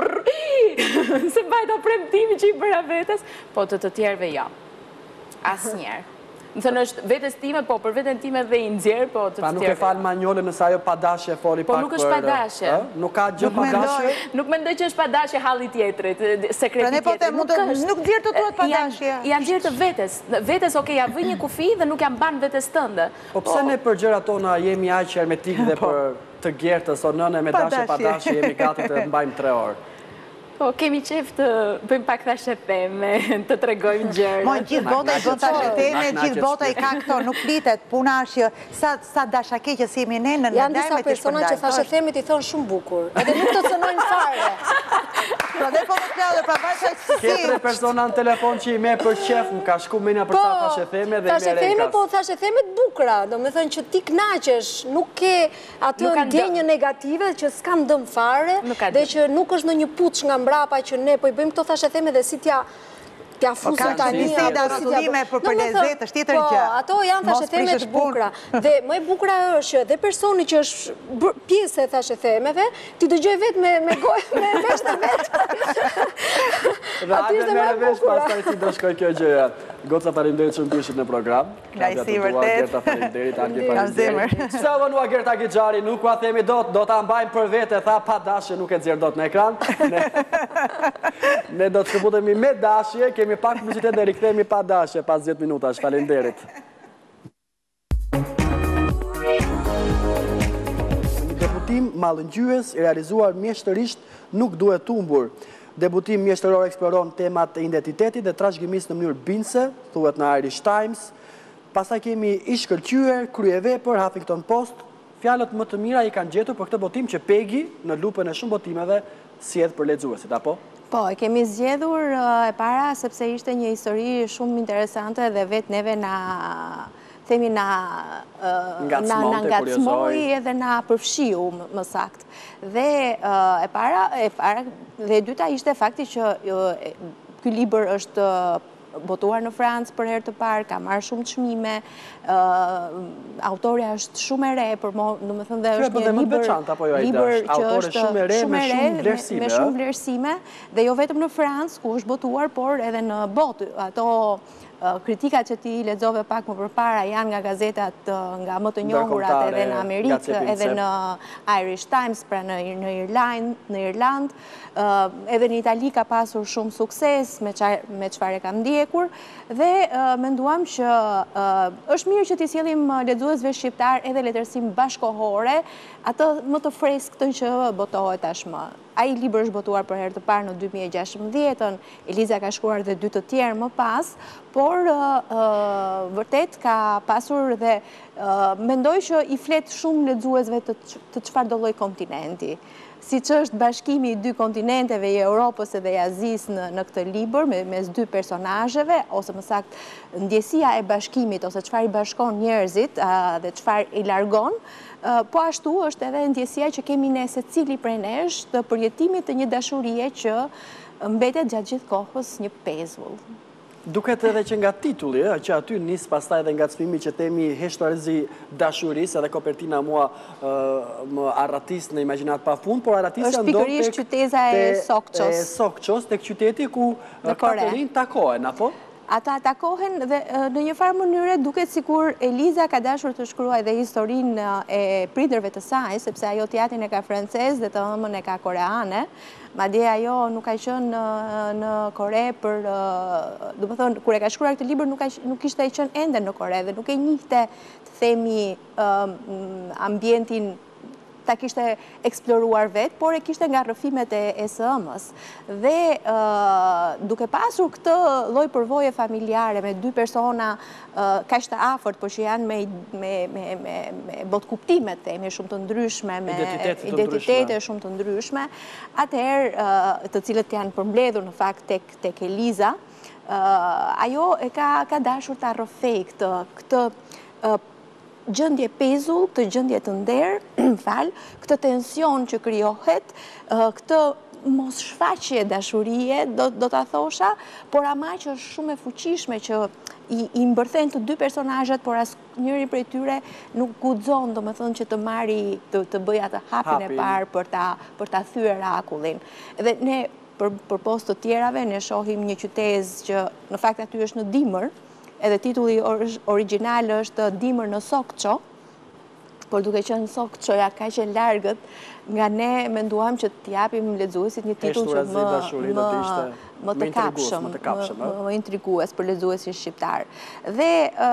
Speaker 4: se bajta premtimi që i bëra vetes, po të tjerëve jo. Asë njerë. Më thënë është vetes time, po për veten time dhe i nxjerr, po të tjerëve.
Speaker 1: Pa nuk e falë Manjole nëse ajo padashje foli pak për...
Speaker 4: Po nuk është padashje.
Speaker 1: Nuk ka gjë padashje?
Speaker 4: Nuk mendoj që është padashje halli tjetrit, sekreti tjetrit.
Speaker 2: Nuk nxjerr të tuat padashje.
Speaker 4: Janë nxjerr të vetes. Vetes, okej, ja vë një kufi dhe nuk jam ban vetes tënde.
Speaker 1: Po pse ne për gjërat tona jemi aq hermetik dhe për të gjertës o nëne me dashje padashje jemi gati të mbajmë 3 orë?
Speaker 4: Po, kemi qef të bëjmë pak thashe theme, të tregojmë gjëra.
Speaker 2: Mo, gjithë bota i bën thashe theme, gjithë bota i ka këto, nuk flitet, puna është sa dashakeqe si jemi ne në ndajme të shpërndajmë.
Speaker 3: Janë disa persona që thashe theme ti thonë shumë bukur, edhe nuk të cënojnë fare.
Speaker 2: Pra dhe po më Klaudia, pra bajtë që si.
Speaker 1: Ketre persona në telefon që i me për qef, më ka shku menja për ta thashe theme dhe i me renkas.
Speaker 3: Po, thashe theme të bukra, do me thënë që ti knaqesh, nuk ke atë ndjenjë negative që s'kam dëm fare, dhe që nuk është në një puç nga mbrapa që ne po i bëjmë këto thashe theme dhe si t'ja fuzën tani.
Speaker 2: Biseda rrotullime për lezet, është tjetër gjë.
Speaker 3: Po, ato janë thashe theme të bukra. Dhe më e bukra është dhe personi që është pjesë e thashe themeve, ti dëgjoj vetë me gojë, me vesh në vetë.
Speaker 1: Dhe hajde me vesh, pastaj si do shkoj kjo gjëja. Goca faleminderit shumë bishit në program.
Speaker 2: Knajsi vërtet.
Speaker 1: Gerta faleminderit, Algi faleminderit. Sa vonua Gerta Gixhari, nuk ua themi dot, do ta mbajmë për vete, tha pa dashje nuk e nxjerr dot në ekran. Ne do të shkëputemi me dashje, kemi pak publicitet dhe rikthehemi pa dashje pas 10 minutash. Faleminderit. Një debutim mallëngjyes i realizuar mjeshtërisht nuk duhet humbur. Debutim mjeshtëror eksploron temat e identitetit dhe trashëgimisë në mënyrë bindëse, thuhet në Irish Times. Pastaj kemi ish shkëlqyer, kryevepër, Huffington Post. Fjalët më të mira i kanë gjetur për këtë botim që Pegi, në lupën e shumë botimeve, sjell për lexuesit, apo?
Speaker 5: Po, e kemi zgjedhur e para sepse ishte një histori shumë interesante dhe vetë neve themi na ngacmoi edhe na përfshiu më sakt. Dhe e para dhe e dyta ishte fakti që ky libër është botuar në Francë për herë të parë, ka marrë shumë çmime, autorja është shumë e re, domethënë dhe është një libër që është shumë e re me shumë vlerësime, dhe jo vetëm në Francë ku është botuar, por edhe në botë. Ato kritikat që ti lexove pak më përpara janë nga gazetat nga më të njohurat edhe në Amerikë, edhe në Irish Times, pra në Irland, edhe në Itali ka pasur shumë sukses me çfarë kam ndjekur, dhe menduam që është mirë që t'i sjellim lexuesve shqiptar edhe letërsim bashkohore, atë më të freskëtën që botohet tashmë. Ai libër është botuar për herë të parë në 2016, Eliza ka shkruar dhe 2 të tjerë më pas, por vërtet ka pasur dhe mendoj që i flet shumë lexuesve të çfarëdo lloj kontinenti. Siç është bashkimi i 2 kontinenteve, i Europës edhe i Azisë në këtë libër, mes 2 personazheve, ose më saktë ndjesia e bashkimit, ose çfarë i bashkon njerëzit dhe çfarë i largon, po ashtu është edhe ndjesia që kemi ne secili prej nesh të përjetimit të një dashurie që mbetet gjatë gjithë kohës një pezull.
Speaker 1: Duket edhe që nga titulli, që aty nis pastaj edhe nga çmimi që themi heshtuarizi dashurisë, edhe kopertina mua më arratis në imagjinat pafund, por arratisja
Speaker 5: ndodh tek pikërisht qyteza e
Speaker 1: Sokços, tek qyteti ku këta rinj takohen, apo?
Speaker 5: Ata takohen dhe në një farë mënyre duket sikur Eliza ka dashur të shkruajë dhe historinë e prindërve të saj, sepse ajo teatrin e ka francez dhe të ëmën e ka koreane. Madje ajo nuk ka qenë në Kore për, domethënë kur e ka shkruar këtë libër nuk ishte qenë ende në Kore dhe nuk e njihte, të themi, ambientin ta kishte eksploruar vetë, por e kishte nga rrëfimet e së-ëmës. Dhe duke pasur këtë lloj përvoje familjare me 2 persona kaq të afërt, por që janë me botkuptime, themi, shumë të ndryshme, me identitete shumë të ndryshme, atëherë të cilët janë përmbledhur në fakt tek Eliza, ajo e ka dashur ta rrëfej këtë gjendje pezull, këtë gjendje të nderë, këtë tension që krijohet, këtë mos shfaqje dashurie, do ta thosha, por ama që është shumë e fuqishme që i mbërthen të 2 personazhet, por asnjëri prej tyre nuk guxon, domethënë që të marri të bëjë atë hapin e parë për ta thyer akullin. Dhe ne për post të tjerave ne shohim një qytet që në fakt aty është në dimër, edhe titulli original është Dimër në Sokço, por duke qenë Sokçoja kaq e largët, nga ne menduam që t'japim lexuesit një titull që më të kapshëm, më intrigues për lexuesin shqiptar. Dhe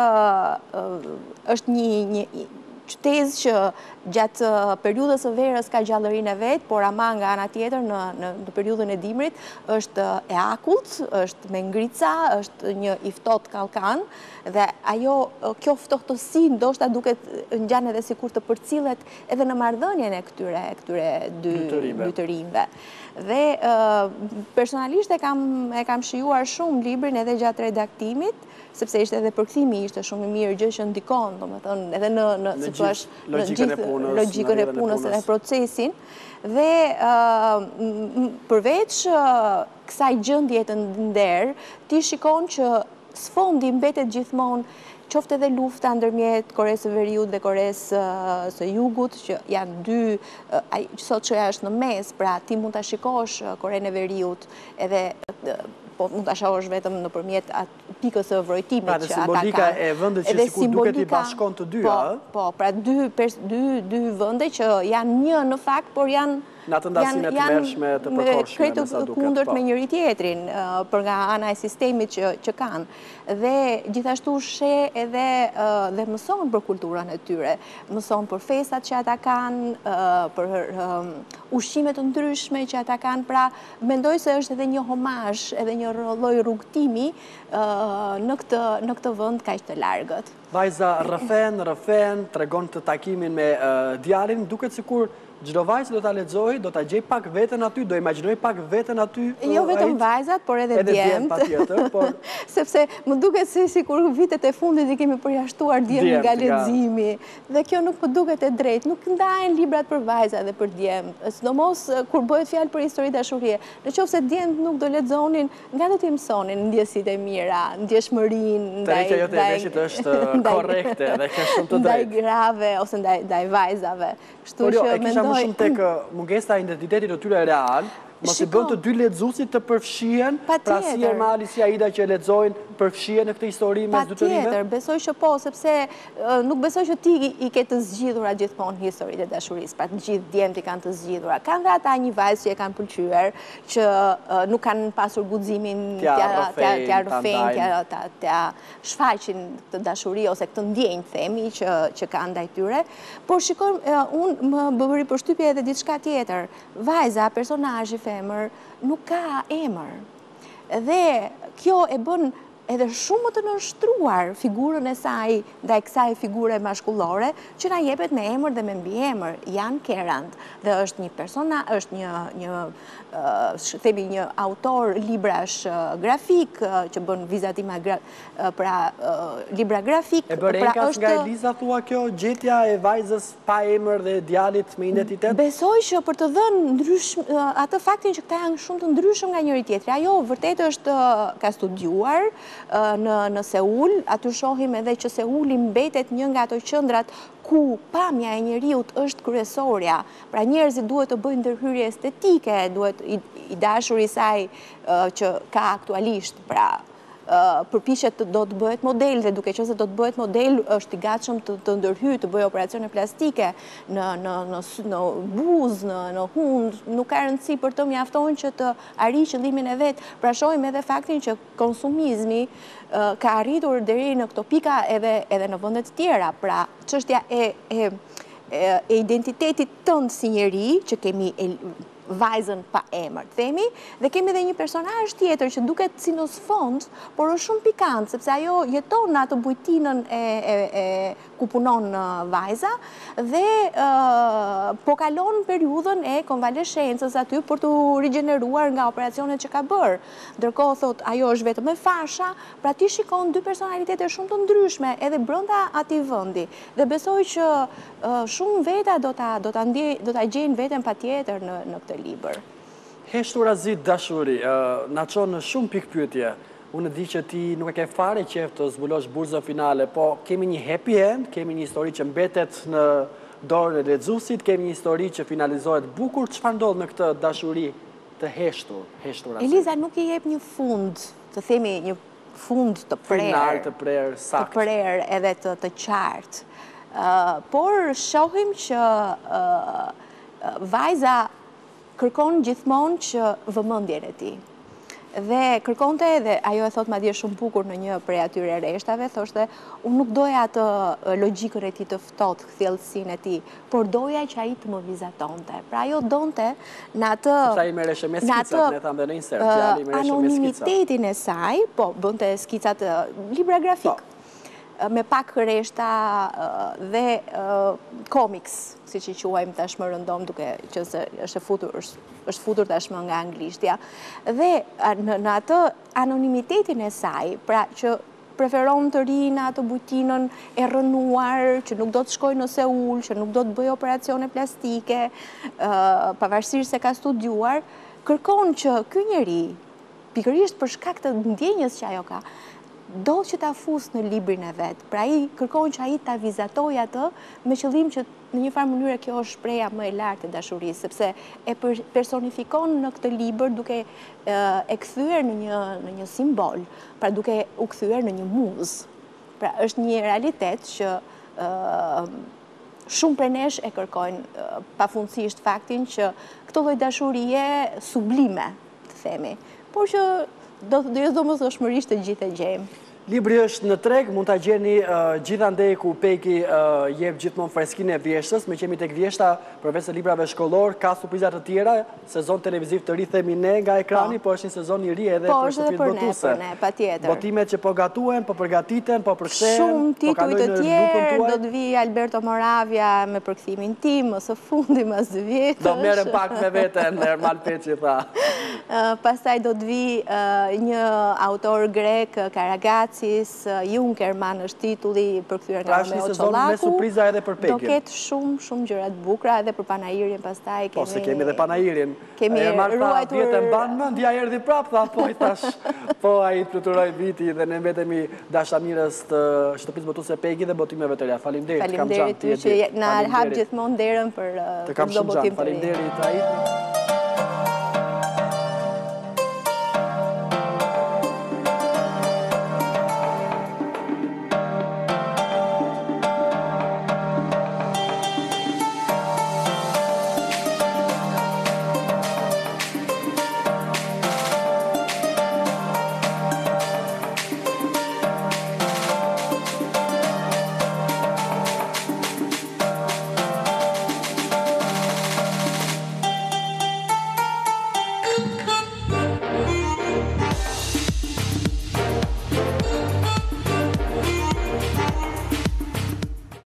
Speaker 5: është një qytet që gjatë periudhës së verës ka gjallërinë e vet, por ama nga ana tjetër në periudhën e dimrit është e akullt, është me ngrica, është një i ftohtë kallkan, dhe kjo ftohtësi ndoshta duket ngjan edhe sikur të përcillet edhe në marrëdhënien e këtyre dy të rinjve. Dhe personalisht e kam shijuar shumë librin edhe gjatë redaktimit, sepse ishte edhe përkthimi ishte shumë i mirë, gjë që ndikon, domethënë edhe në si thua logjikën e punës edhe procesin. Dhe përveç kësaj gjendje të nder, ti shikon që sfondi mbetet gjithmonë qoftë edhe lufta ndërmjet Koresë së Veriut dhe Koresë së Jugut, që janë 2, sot që është në mes, pra ti mund ta shikosh Korenë e Veriut edhe po mund ta shohësh vetëm nëpërmjet pikës së vrojtimit që ata kanë.
Speaker 1: Simbolika e vendit që sikur duket i bashkon të dyja,
Speaker 5: Po, pra dy vende që janë një në fakt, por janë
Speaker 1: në atë ndasinë të mërshme të përkohshme,
Speaker 5: me sa duket kundërt me njëri tjetrin, për nga ana e sistemit që kanë. Dhe gjithashtu sheh edhe dhe mëson për kulturën e tyre, mëson për festat që ata kanë, për ushqimet të ndryshme që ata kanë, pra mendoj se është edhe një homazh, edhe një lloj rrugtimi në këtë vend kaq të largët.
Speaker 1: Vajza rëfen, tregon të takimin me djalin, duket sikur çdo vajzë do ta lexoj, do ta gjej pak veten aty, do imagjinoj pak veten aty.
Speaker 5: Jo vetëm vajzat, por edhe djemt.
Speaker 1: Patjetër, por
Speaker 5: sepse më duket sikur vitet e fundit i kemi përjashtuar djemt nga leximi. Dhe kjo nuk më duket e drejtë, nuk ndahen librat për vajza dhe për djemt. Sidomos kur bëhet fjalë për histori dashurie. Nëse djemt nuk do lexonin, nga do t'i mësonin ndjesitë e mira, ndjeshmërinë,
Speaker 1: Tërheqja jote e veshit është korrekte dhe ka shumë të drejtë.
Speaker 5: Ndaj grave ose ndaj vajzave.
Speaker 1: Por jo, e kisha më shumë tek mungesa e identitetit të tyre real, mos i bën të dy lexuesit të përfshihen, pra si Ermali, si Aida që lexojnë, përfshihen në këtë histori mes dy të rive?
Speaker 5: Patjetër, besoj që po, sepse nuk besoj që ti i ke të zgjidhura gjithmonë historitë e dashurisë, pra të gjithë djemtë i kanë të zgjidhura. Kanë dhe ata një vajzë që e kanë pëlqyer, që nuk kanë pasur guximin t'ja rrëfejnë, t'ja shfaqin këtë dashuri ose këtë ndjenjë, themi, që kanë ndaj tyre. Por shikoj, unë më bëri përshtypje edhe diçka tjetër. Vajza, personazhi femër, nuk ka emër. Dhe kjo e bën edhe shumë më të nështruar figurën e saj ndaj kësaj figure mashkullore që na jepet me emër dhe me mbiemër. Jan Kerrand dhe është një persona, është një autor librash grafik që bën vizatima pra libra grafik.
Speaker 1: E bërenkas nga Eliza thua kjo gjetja e vajzës pa emër dhe djalit me identitet?
Speaker 5: Besoj që për të dhënë atë faktin që këta janë shumë të ndryshëm nga njëri tjetri. Ajo vërtet është ka studiuar në Seul, aty shohim edhe që Seuli mbetet një nga ato qendrat ku pamja e njeriut është kryesorja. Pra njerëzit duhet të bëjnë ndërhyrje estetike, duhet i dashuri i saj që ka aktualisht, pra përpiqet do të bëhet model dhe duke qenë se do të bëhet model është i gatshëm të ndërhyjë, të bëjë operacione plastike në buzë, në hund, nuk ka rëndësi për të mjafton që të arrijë qëllimin e vet. Pra shohim edhe faktin që konsumizmi ka arritur deri në këto pika edhe në vende të tjera. Pra çështja e identitetit tënd si njeri që kemi vajzën pa emër, themi, dhe kemi dhe një personazh tjetër që duket si në sfond, por është shumë pikant, sepse ajo jeton në atë bujtinën ku punon vajza dhe po kalon periudhën e konvaleshencës aty për të rigjeneruar nga operacionet që ka bërë. Ndërkohë thot, ajo është vetëm e fasha, pra ti shikon dy personalitete shumë të ndryshme edhe brenda atij vendi. Dhe besoj që shumë veta do ta gjejnë veten patjetër në këtë libër.
Speaker 1: Heshtur Azit dashuri, na çon në shumë pikë pyetje. Unë di që ti nuk e ke fare qejf të zbulosh burzën finale, po kemi një happy end, kemi një histori që mbetet në dorën e lexuesit, kemi një histori që finalizohet bukur. Çfarë ndodh në këtë dashuri të heshtur Azit?
Speaker 5: Eliza nuk i jep një fund, të themi një fund të prerë,
Speaker 1: të prerë, sakt.
Speaker 5: Të prerë edhe të qartë. Por shohim që vajza kërkon gjithmonë që vëmendjen e tij. Dhe kërkonte edhe, ajo e thot madje shumë bukur në një prej atyre reshtave, thoshte, unë nuk doja atë logjikën e tij të ftohtë, thellësinë e tij, por doja që ai të më vizatonte. Pra ajo donte në atë anonimitetin e saj, po bënte skicat libra grafik, me pak reshta dhe komiks, si që quajmë tashmë rëndom, duke që është futur tashmë nga anglishtja. Dhe në atë anonimitetin e saj, pra që preferon të rinë në atë bujtinën e rënuar, që nuk do të shkoj në Seul, që nuk do të bëj operacione plastike, pavarësisht se ka studiuar, kërkon që ky njeri, pikërisht për shkak të ndjenjës që ajo ka, do që ta fus në librin e vet. Pra ai kërkon që ai ta vizatoj atë me qëllim që në një farë mënyrë kjo është shpreha më e lartë e dashurisë, sepse e personifikon në këtë libër duke e kthyer në një simbol, pra duke u kthyer në një muzë. Pra është një realitet që shumë prej nesh e kërkojnë pafundësisht faktin që këtë lloj dashurie sublime, të themi, por që do mos dëshmërisht të gjithë e gjejmë.
Speaker 1: Libri është në treg, mund të gjeni gjithandej ku Peki jep gjithmonë freskinë e vjeshtës, me qemi tek vjeshta, përveç se librave shkollor, ka surprizat të tjera, sezon televiziv të ri themi ne nga ekrani, po është një sezon i ri edhe për shtëpitë botuse.
Speaker 5: Po, është edhe për ne, pa tjetër.
Speaker 1: Botimet që po gatuen, po përgatiten, po përkthehen,
Speaker 5: shumë
Speaker 1: po
Speaker 5: tituj
Speaker 1: kalojnë
Speaker 5: të
Speaker 1: në
Speaker 5: tjerë,
Speaker 1: lupën tuaj.
Speaker 5: do të vi Alberto Moravia me përkthimin tim, ose fundi mas 2 vjetësh.
Speaker 1: Do merrem pak me veten, Ermal Peçi tha.
Speaker 5: Pastaj do të vi një autor grek, Karagatsis, Junkerman është titulli përkthyer nga Romeo Çollaku.
Speaker 1: Pra është një sezon me surpriza edhe për Pekin.
Speaker 5: Do ketë shumë gjëra të bukura edhe për Panairin pastaj kemi.
Speaker 1: Po se kemi edhe Panairin.
Speaker 5: Kemi ruajtur.
Speaker 1: Vjetë mban mend, ja erdhi prap, tha po i thash. Po ai fluturoi viti dhe ne mbetemi dashamirës të shtëpisë botuse Peki dhe botimeve të reja. Faleminderit, kam xhan ti.
Speaker 5: Faleminderit që na hap gjithmonë derën për
Speaker 1: të kam shumë xhan. Faleminderit ai.